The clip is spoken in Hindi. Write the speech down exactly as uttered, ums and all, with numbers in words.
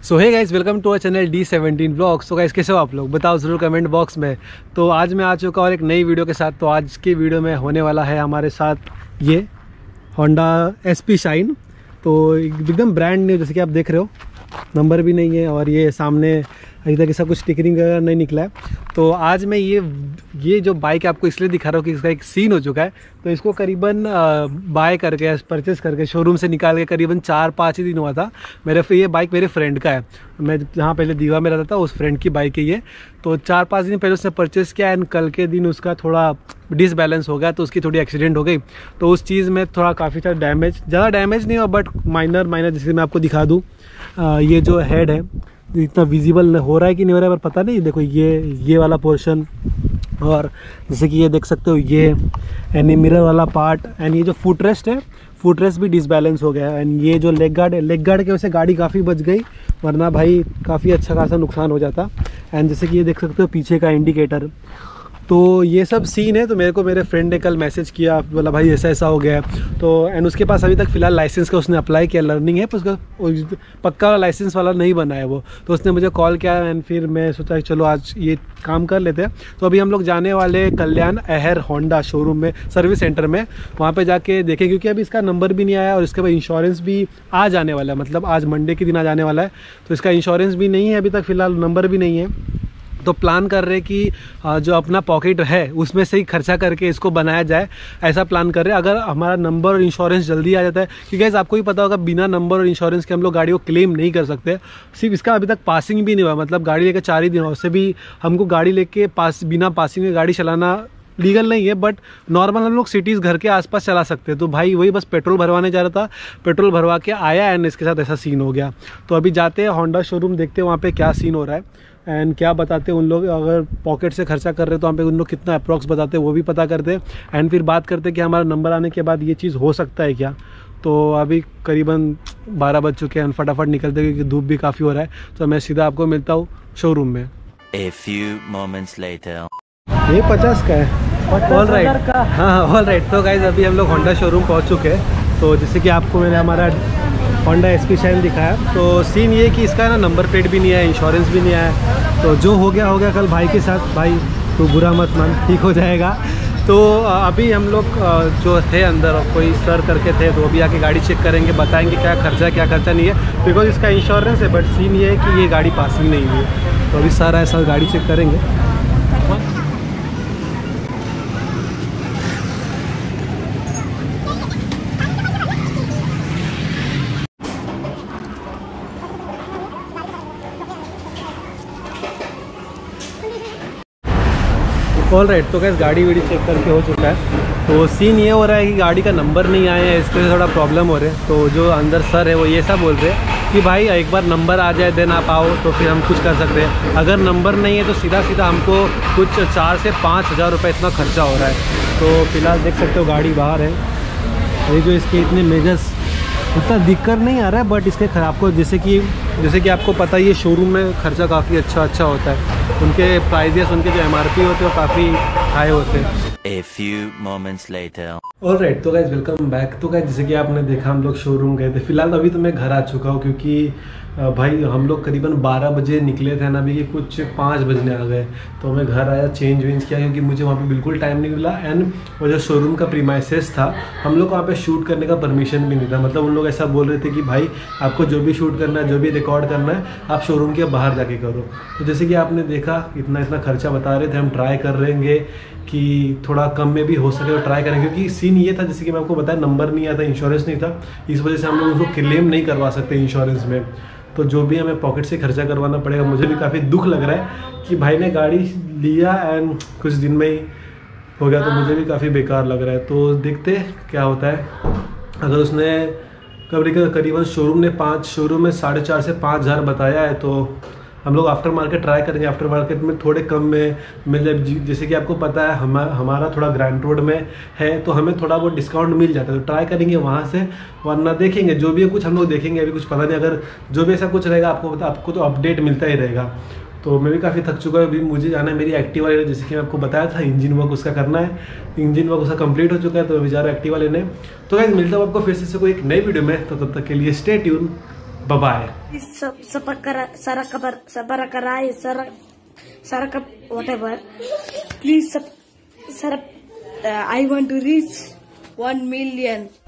So hey guys, welcome to our channel D seventeen blogs. तो गाइस कैसे हो आप लोग, बताओ ज़रूर कमेंट बॉक्स में। तो आज मैं आ चुका और एक नई वीडियो के साथ। तो आज की वीडियो में होने वाला है हमारे साथ ये होंडा एस पी शाइन। तो एकदम ब्रांड न्यू, जैसे कि आप देख रहे हो, नंबर भी नहीं है और ये सामने अभी तक ऐसा कुछ स्टिकरिंग वगैरह नहीं निकला है। तो आज मैं ये ये जो बाइक आपको इसलिए दिखा रहा हूँ कि इसका एक सीन हो चुका है। तो इसको करीबन बाय करके परचेस करके शोरूम से निकाल के करीबन चार पाँच ही दिन हुआ था। मेरे ये बाइक मेरे फ्रेंड का है, मैं जहाँ पहले दीवा में रहता था उस फ्रेंड की बाइक है ये। तो चार पाँच दिन पहले उसने परचेस किया एंड कल के दिन उसका थोड़ा डिसबैलेंस हो गया, तो उसकी थोड़ी एक्सीडेंट हो गई। तो उस चीज़ में थोड़ा काफ़ी सारा डैमेज, ज़्यादा डैमेज नहीं हुआ बट माइनर माइनर जैसे मैं आपको दिखा दूँ, ये जो हेड है इतना विजिबल हो रहा है कि नहीं हो रहा है पर पता नहीं। देखो ये ये वाला पोर्शन, और जैसे कि ये देख सकते हो ये एंड मिरर वाला पार्ट, एंड ये जो फुट रेस्ट है, फुट रेस्ट भी डिसबैलेंस हो गया है। एंड ये जो लेग गार्ड है, लेग गार्ड की वजह से गाड़ी काफ़ी बच गई, वरना भाई काफ़ी अच्छा खासा नुकसान हो जाता। एंड जैसे कि ये देख सकते हो पीछे का इंडिकेटर। तो ये सब सीन है। तो मेरे को मेरे फ्रेंड ने कल मैसेज किया, बोला भाई ऐसा ऐसा हो गया है। तो एंड उसके पास अभी तक फ़िलहाल लाइसेंस का उसने अप्लाई किया, लर्निंग है पर उसका पक्का लाइसेंस वाला नहीं बना है वो। तो उसने मुझे कॉल किया एंड फिर मैं सोचा कि चलो आज ये काम कर लेते हैं। तो अभी हम लोग जाने वाले कल्याण अहर होंडा शोरूम में, सर्विस सेंटर में, वहाँ पे जाके देखें क्योंकि अभी इसका नंबर भी नहीं आया और इसके बाद इंश्योरेंस भी आ जाने वाला है, मतलब आज मंडे के दिन आ जाने वाला है। तो इसका इंश्योरेंस भी नहीं है अभी तक, फ़िलहाल नंबर भी नहीं है। तो प्लान कर रहे हैं कि जो अपना पॉकेट है उसमें से ही खर्चा करके इसको बनाया जाए, ऐसा प्लान कर रहे हैं। अगर हमारा नंबर और इंश्योरेंस जल्दी आ जाता है, क्योंकि आपको ही पता होगा बिना नंबर और इंश्योरेंस के हम लोग गाड़ी को क्लेम नहीं कर सकते। सिर्फ इसका अभी तक पासिंग भी नहीं हुआ, मतलब गाड़ी लेकर चार ही दिन हुआ, उससे भी हमको गाड़ी लेके पास बिना पासिंग के गाड़ी चलाना लीगल नहीं है, बट नॉर्मल हम लोग सिटीज़ घर के आसपास चला सकते हैं। तो भाई वही बस पेट्रोल भरवाने जा रहा था, पेट्रोल भरवा के आया एंड इसके साथ ऐसा सीन हो गया। तो अभी जाते हैं होंडा शोरूम, देखते हैं वहाँ पे क्या सीन हो रहा है एंड क्या बताते हैं उन लोग। अगर पॉकेट से खर्चा कर रहे हैं तो वहाँ पे उन लोग कितना अप्रॉक्स बताते हैं वो भी पता करते हैं एंड फिर बात करते हैं कि हमारा नंबर आने के बाद ये चीज़ हो सकता है क्या। तो अभी करीबन बारह बज चुके हैं, फटाफट निकलते क्योंकि धूप भी काफ़ी हो रहा है। तो मैं सीधा आपको मिलता हूँ शोरूम में। A few moments later. ये पचास का है, ऑल राइट। हाँ हाँ ऑल राइट। तो गाइज अभी हम लोग होंडा शोरूम पहुँच चुके हैं। तो जैसे कि आपको मैंने हमारा होंडा एस पी शाइन दिखाया। तो सीन ये कि इसका ना नंबर प्लेट भी नहीं है, इंश्योरेंस भी नहीं आया। तो जो हो गया हो गया, कल भाई के साथ, भाई तो बुरा मत मान, ठीक हो जाएगा। तो अभी हम लोग जो थे अंदर, कोई सर करके थे, तो अभी आके गाड़ी चेक करेंगे, बताएंगे क्या खर्चा है क्या खर्चा नहीं है, बिकॉज इसका इंश्योरेंस है। बट सीन ये है कि ये गाड़ी पासिंग नहीं हुई है। तो अभी सारा ऐसा गाड़ी चेक करेंगे। All right. तो कैसे गाड़ी वीडी चेक करके हो चुका है। तो सीन ये हो रहा है कि गाड़ी का नंबर नहीं आया है, इसके थोड़ा प्रॉब्लम हो रहा है। तो जो अंदर सर है वो ये सब बोल रहे हैं कि भाई एक बार नंबर आ जाए देन आप आओ तो फिर हम कुछ कर सकते हैं। अगर नंबर नहीं है तो सीधा सीधा हमको कुछ चार से पाँच हज़ार रुपये इतना खर्चा हो रहा है। तो फिलहाल देख सकते हो गाड़ी बाहर है। ये जो इसके इतने मेजर्स उतना दिक्कत नहीं आ रहा है, बट इसके आपको जैसे कि जैसे कि आपको पता ही है शोरूम में खर्चा काफ़ी अच्छा अच्छा होता है। उनके प्राइजेस, उनके जो एम आर पी होते हैं वो काफ़ी हाई होते हैं। A few moments later. All right. तो गाइज वेलकम बैक। तो गाइज जैसे कि आपने देखा हम लोग शोरूम गए थे। फिलहाल अभी तो मैं घर आ चुका हूँ क्योंकि भाई हम लोग करीबन बारह बजे निकले थे ना, अभी कि कुछ पाँच बजने आ गए। तो मैं घर आया, चेंज वेंज किया क्योंकि मुझे वहाँ पे बिल्कुल टाइम नहीं मिला। एंड वो जो शोरूम का प्रीमाइसेस था, हम लोग को वहाँ पे शूट करने का परमिशन भी नहीं था। मतलब उन लोग ऐसा बोल रहे थे कि भाई आपको जो भी शूट करना है, जो भी रिकॉर्ड करना है, आप शोरूम के बाहर जाके करो। तो जैसे कि आपने देखा इतना इतना खर्चा बता रहे थे, हम ट्राई कर रहेंगे कि थोड़ा कम में भी हो सके और ट्राई करेंगे। क्योंकि सीन ये था, जैसे कि मैं आपको बताया, नंबर नहीं आता, इंश्योरेंस नहीं था, इस वजह से हम लोग उसको क्लेम नहीं करवा सकते इंश्योरेंस में। तो जो भी हमें पॉकेट से खर्चा करवाना पड़ेगा। मुझे भी काफ़ी दुख लग रहा है कि भाई ने गाड़ी लिया एंड कुछ दिन में ही हो गया, तो मुझे भी काफ़ी बेकार लग रहा है। तो देखते क्या होता है। अगर उसने कभी करीबन शोरूम ने पाँच शोरूम में साढ़े चार से पाँच हज़ार बताया है, तो हम लोग आफ्टर मार्केट ट्राई करेंगे। आफ्टर मार्केट में थोड़े कम में मिल जाए, जैसे कि आपको पता है हम हमारा थोड़ा ग्रैंड रोड में है, तो हमें थोड़ा बहुत डिस्काउंट मिल जाता है। तो ट्राई करेंगे वहाँ से, वरना देखेंगे जो भी है कुछ हम लोग देखेंगे। अभी कुछ पता नहीं, अगर जो भी ऐसा कुछ रहेगा आपको आपको तो अपडेट मिलता ही रहेगा। तो मैं भी काफ़ी थक चुका हूँ। अभी मुझे जाना है मेरी एक्टिवा लेने, जैसे कि मैं आपको बताया था इंजन वर्क उसका करना है। इंजन वर्क उसका कंप्लीट हो चुका है, तो अभी जा रहा है एक्टिवा लेने। तो गाइस मिलता हूँ आपको फिर से कोई एक नई वीडियो में। तो तब तक के लिए stay tune, bye bye. Subscribe, Saraka, whatever. Please, sub, sub, uh, I want to reach one million.